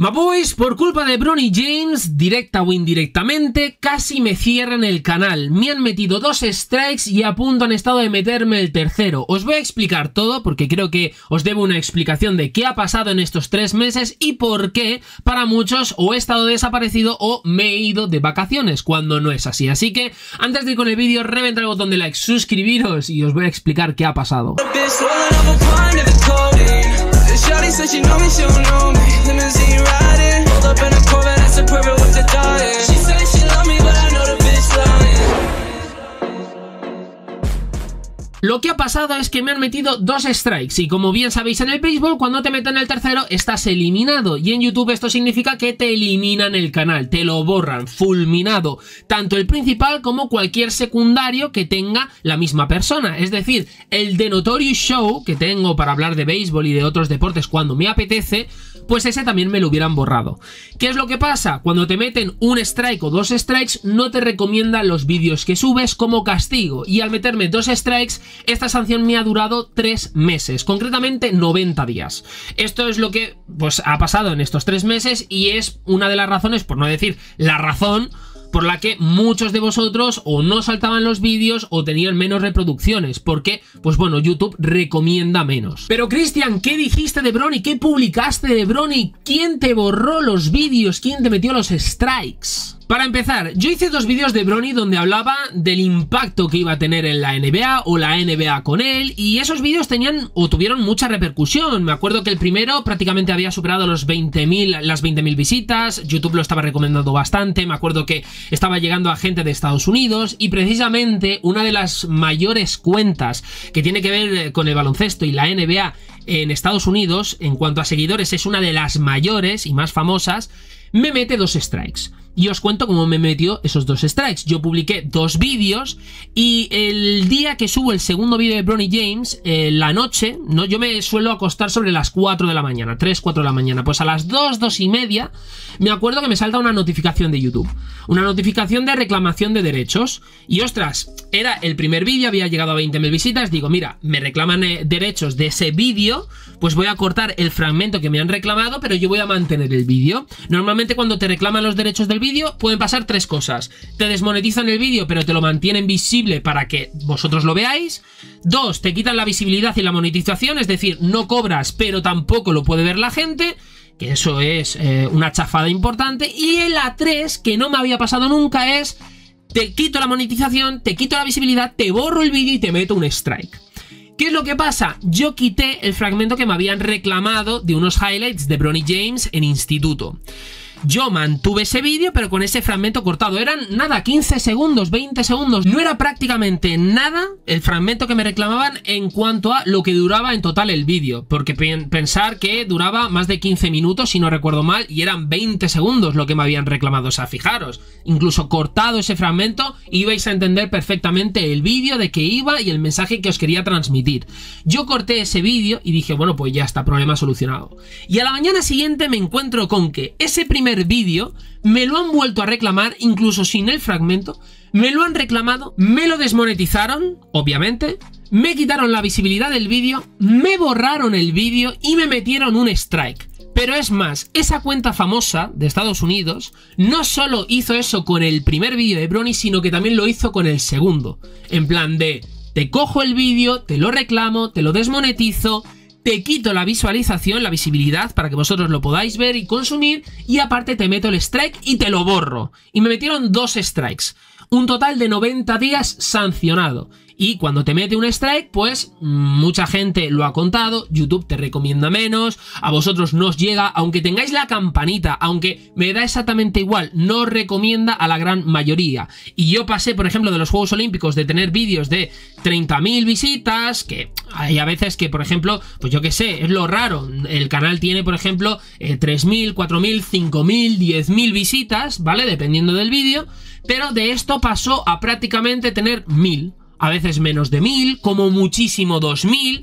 My boys, por culpa de Bronny James, directa o indirectamente, casi me cierran el canal. Me han metido 2 strikes y a punto han estado de meterme el tercero. Os voy a explicar todo porque creo que os debo una explicación de qué ha pasado en estos 3 meses y por qué para muchos o he estado desaparecido o me he ido de vacaciones, cuando no es así. Así que antes de ir con el vídeo, reventad el botón de like, suscribiros y os voy a explicar qué ha pasado. Lo que ha pasado es que me han metido 2 strikes y como bien sabéis en el béisbol, cuando te meten el tercero estás eliminado y en YouTube esto significa que te eliminan el canal, te lo borran, fulminado, tanto el principal como cualquier secundario que tenga la misma persona, es decir, el The Notorious Show que tengo para hablar de béisbol y de otros deportes cuando me apetece, pues ese también me lo hubieran borrado. ¿Qué es lo que pasa? Cuando te meten un strike o 2 strikes no te recomiendan los vídeos que subes como castigo y al meterme 2 strikes esta sanción me ha durado 3 meses, concretamente 90 días. Esto es lo que pues ha pasado en estos 3 meses y es una de las razones, por no decir la razón, por la que muchos de vosotros o no saltaban los vídeos o tenían menos reproducciones, porque, pues bueno, YouTube recomienda menos. Pero Cristian, ¿qué dijiste de Bronny? ¿Qué publicaste de Bronny? ¿Quién te borró los vídeos? ¿Quién te metió los strikes? Para empezar, yo hice 2 vídeos de Bronny donde hablaba del impacto que iba a tener en la NBA o la NBA con él y esos vídeos tenían o tuvieron mucha repercusión. Me acuerdo que el primero prácticamente había superado las 20.000 visitas, YouTube lo estaba recomendando bastante, me acuerdo que estaba llegando a gente de Estados Unidos y precisamente una de las mayores cuentas que tiene que ver con el baloncesto y la NBA en Estados Unidos, en cuanto a seguidores es una de las mayores y más famosas, me mete 2 strikes. Y os cuento cómo me metió esos 2 strikes. Yo publiqué 2 vídeos y el día que subo el segundo vídeo de Bronny James, la noche, ¿no? Yo me suelo acostar sobre las 4 de la mañana, 3, 4 de la mañana. Pues a las 2, 2 y media, me acuerdo que me salta una notificación de YouTube. Una notificación de reclamación de derechos. Y ostras, era el primer vídeo, había llegado a 20.000 visitas. Digo, mira, me reclaman derechos de ese vídeo, pues voy a cortar el fragmento que me han reclamado, pero yo voy a mantener el vídeo. Normalmente cuando te reclaman los derechos del vídeo pueden pasar 3 cosas. Te desmonetizan el vídeo pero te lo mantienen visible para que vosotros lo veáis. 2, te quitan la visibilidad y la monetización, es decir, no cobras pero tampoco lo puede ver la gente, que eso es una chafada importante. Y la 3, que no me había pasado nunca, es te quito la monetización, te quito la visibilidad, te borro el vídeo y te meto un strike. ¿Qué es lo que pasa? Yo quité el fragmento que me habían reclamado de unos highlights de Bronny James en instituto. Yo mantuve ese vídeo, pero con ese fragmento cortado. Eran, nada, 15 segundos, 20 segundos. No era prácticamente nada el fragmento que me reclamaban en cuanto a lo que duraba en total el vídeo. Porque pensar que duraba más de 15 minutos, si no recuerdo mal, y eran 20 segundos lo que me habían reclamado. O sea, fijaros, incluso cortado ese fragmento, ibais a entender perfectamente el vídeo, de qué iba y el mensaje que os quería transmitir. Yo corté ese vídeo y dije, bueno, pues ya está, problema solucionado. Y a la mañana siguiente me encuentro con que ese primer vídeo me lo han vuelto a reclamar, incluso sin el fragmento, me lo han reclamado, me lo desmonetizaron, obviamente, me quitaron la visibilidad del vídeo, me borraron el vídeo y me metieron un strike. Pero es más, esa cuenta famosa de Estados Unidos no solo hizo eso con el primer vídeo de Bronny, sino que también lo hizo con el segundo, en plan de te cojo el vídeo, te lo reclamo, te lo desmonetizo, te quito la visualización, la visibilidad para que vosotros lo podáis ver y consumir y aparte te meto el strike y te lo borro. Y me metieron 2 strikes. Un total de 90 días sancionado. Y cuando te mete un strike, pues mucha gente lo ha contado, YouTube te recomienda menos, a vosotros no os llega, aunque tengáis la campanita, aunque me da exactamente igual, no os recomienda a la gran mayoría. Y yo pasé, por ejemplo, de los Juegos Olímpicos de tener vídeos de 30.000 visitas, que hay a veces que, por ejemplo, pues yo qué sé, es lo raro, el canal tiene, por ejemplo, 3.000, 4.000, 5.000, 10.000 visitas, ¿vale? Dependiendo del vídeo, pero de esto pasó a prácticamente tener 1.000. A veces menos de 1.000, como muchísimo 2.000,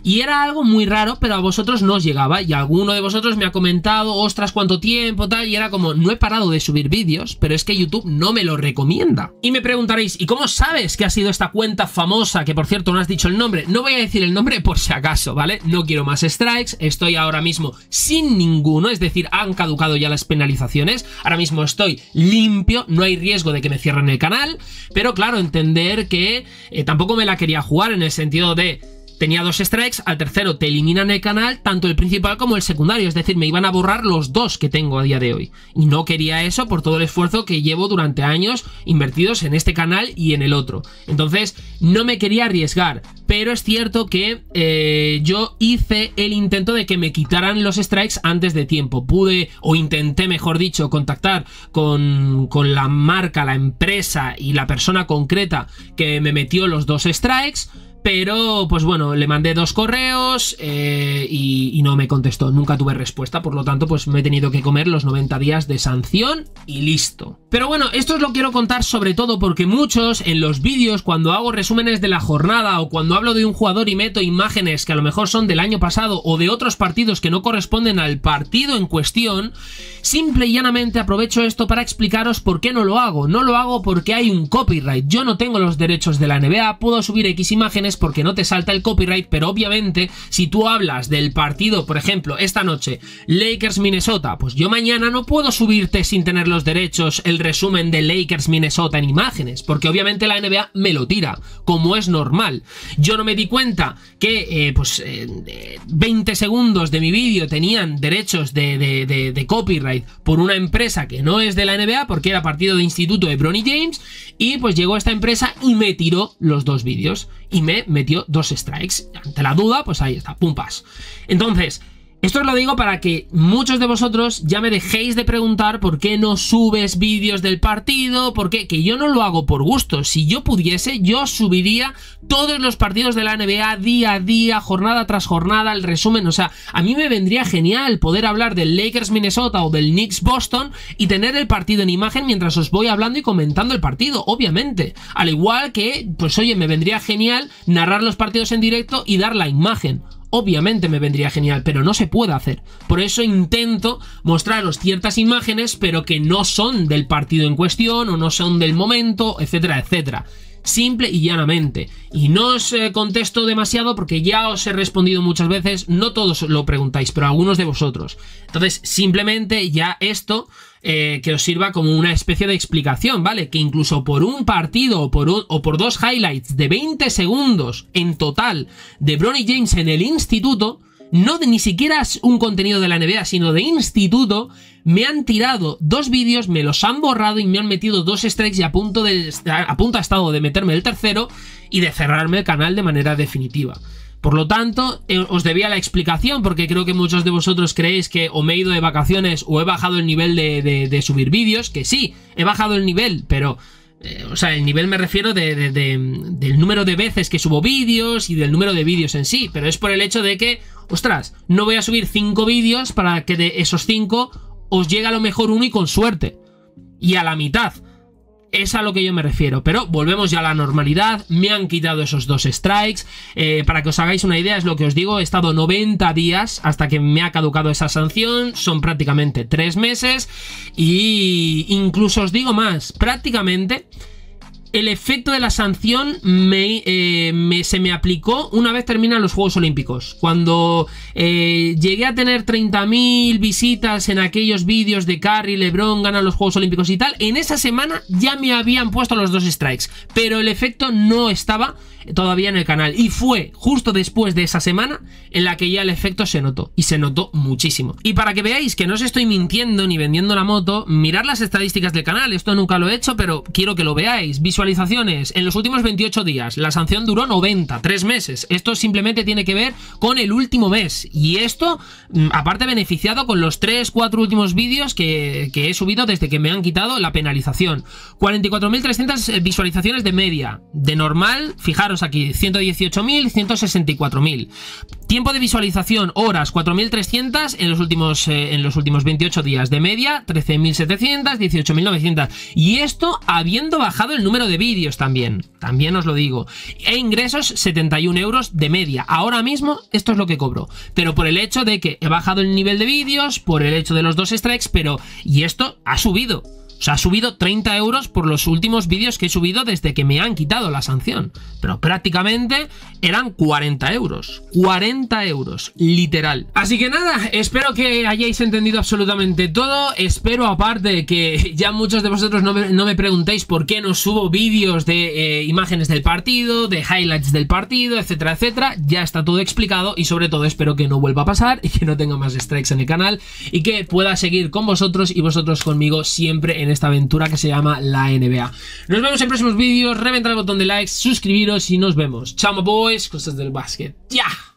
Y era algo muy raro, pero a vosotros no os llegaba. Y alguno de vosotros me ha comentado, ostras, cuánto tiempo, tal. Y era como, no he parado de subir vídeos, pero es que YouTube no me lo recomienda. Y me preguntaréis, ¿y cómo sabes que ha sido esta cuenta famosa? Que por cierto no has dicho el nombre. No voy a decir el nombre por si acaso, ¿vale? No quiero más strikes. Estoy ahora mismo sin ninguno, es decir, han caducado ya las penalizaciones. Ahora mismo estoy limpio, no hay riesgo de que me cierren el canal. Pero claro, entender que tampoco me la quería jugar en el sentido de... Tenía 2 strikes, al tercero te eliminan el canal, tanto el principal como el secundario, es decir, me iban a borrar los 2 que tengo a día de hoy. Y no quería eso por todo el esfuerzo que llevo durante años invertidos en este canal y en el otro. Entonces, no me quería arriesgar, pero es cierto que yo hice el intento de que me quitaran los strikes antes de tiempo. Pude, o intenté, mejor dicho, contactar con la marca, la empresa y la persona concreta que me metió los 2 strikes. Pero, pues bueno, le mandé 2 correos y no me contestó. Nunca tuve respuesta, por lo tanto, pues me he tenido que comer los 90 días de sanción y listo. Pero bueno, esto os lo quiero contar sobre todo porque muchos en los vídeos, cuando hago resúmenes de la jornada o cuando hablo de un jugador y meto imágenes que a lo mejor son del año pasado o de otros partidos que no corresponden al partido en cuestión, simple y llanamente aprovecho esto para explicaros por qué no lo hago. No lo hago porque hay un copyright. Yo no tengo los derechos de la NBA, puedo subir X imágenes porque no te salta el copyright, pero obviamente si tú hablas del partido, por ejemplo, esta noche, Lakers-Minnesota, pues yo mañana no puedo subirte sin tener los derechos el resumen de Lakers-Minnesota en imágenes, porque obviamente la NBA me lo tira, como es normal. Yo no me di cuenta que 20 segundos de mi vídeo tenían derechos de copyright por una empresa que no es de la NBA, porque era partido de instituto de Bronny James, y pues llegó esta empresa y me tiró los 2 vídeos y me metió 2 strikes. Ante la duda, pues ahí está, pum, pas. Entonces, esto os lo digo para que muchos de vosotros ya me dejéis de preguntar por qué no subes vídeos del partido, por qué, que yo no lo hago por gusto. Si yo pudiese, yo subiría todos los partidos de la NBA día a día, jornada tras jornada, el resumen. O sea, a mí me vendría genial poder hablar del Lakers-Minnesota o del Knicks-Boston y tener el partido en imagen mientras os voy hablando y comentando el partido, obviamente. Al igual que, pues oye, me vendría genial narrar los partidos en directo y dar la imagen. Obviamente me vendría genial, pero no se puede hacer. Por eso intento mostraros ciertas imágenes, pero que no son del partido en cuestión o no son del momento, etcétera, etcétera. Simple y llanamente. Y no os contesto demasiado porque ya os he respondido muchas veces. No todos lo preguntáis, pero algunos de vosotros. Entonces, simplemente ya esto que os sirva como una especie de explicación, ¿vale? Que incluso por un partido o por 2 highlights de 20 segundos en total de Bronny James en el instituto, no ni siquiera es un contenido de la NBA, sino de instituto, me han tirado 2 vídeos, me los han borrado y me han metido 2 strikes y a punto ha estado de meterme el tercero y de cerrarme el canal de manera definitiva. Por lo tanto, os debía la explicación porque creo que muchos de vosotros creéis que o me he ido de vacaciones o he bajado el nivel de subir vídeos, que sí, he bajado el nivel, pero... o sea, el nivel me refiero del número de veces que subo vídeos y del número de vídeos en sí, pero es por el hecho de que, ostras, no voy a subir 5 vídeos para que de esos 5 os llegue a lo mejor 1 y con suerte, y a la mitad. Es a lo que yo me refiero, pero volvemos ya a la normalidad. Me han quitado esos 2 strikes. Para que os hagáis una idea, es lo que os digo, he estado 90 días hasta que me ha caducado esa sanción. Son prácticamente 3 meses. Y incluso os digo más, prácticamente el efecto de la sanción se me aplicó una vez terminan los Juegos Olímpicos. Cuando llegué a tener 30.000 visitas en aquellos vídeos de Curry, LeBron ganan los Juegos Olímpicos y tal, en esa semana ya me habían puesto los 2 strikes, pero el efecto no estaba todavía en el canal y fue justo después de esa semana en la que ya el efecto se notó, y se notó muchísimo. Y para que veáis que no os estoy mintiendo ni vendiendo la moto, mirad las estadísticas del canal. Esto nunca lo he hecho, pero quiero que lo veáis. Visualizaciones en los últimos 28 días, la sanción duró 90, 3 meses. Esto simplemente tiene que ver con el último mes, y esto aparte beneficiado con los 3-4 últimos vídeos que he subido desde que me han quitado la penalización. 44.300 visualizaciones de media, de normal, fijaros, fijaros aquí, 118.000, 164.000. Tiempo de visualización, horas, 4.300 en los últimos 28 días. De media, 13.700, 18.900. Y esto habiendo bajado el número de vídeos también os lo digo. E ingresos, 71 euros de media. Ahora mismo, esto es lo que cobro. Pero por el hecho de que he bajado el nivel de vídeos, por el hecho de los 2 strikes, y esto ha subido. O sea, ha subido 30 euros por los últimos vídeos que he subido desde que me han quitado la sanción. Pero prácticamente eran 40 euros. 40 euros, literal. Así que nada, espero que hayáis entendido absolutamente todo. Espero, aparte, que ya muchos de vosotros no me preguntéis por qué no subo vídeos de imágenes del partido, de highlights del partido, etcétera, etcétera. Ya está todo explicado y sobre todo espero que no vuelva a pasar y que no tenga más strikes en el canal y que pueda seguir con vosotros y vosotros conmigo siempre en esta aventura que se llama la NBA. Nos vemos en próximos vídeos, reventad el botón de likes, suscribiros y nos vemos. Chao, boys, cosas del básquet. ¡Ya!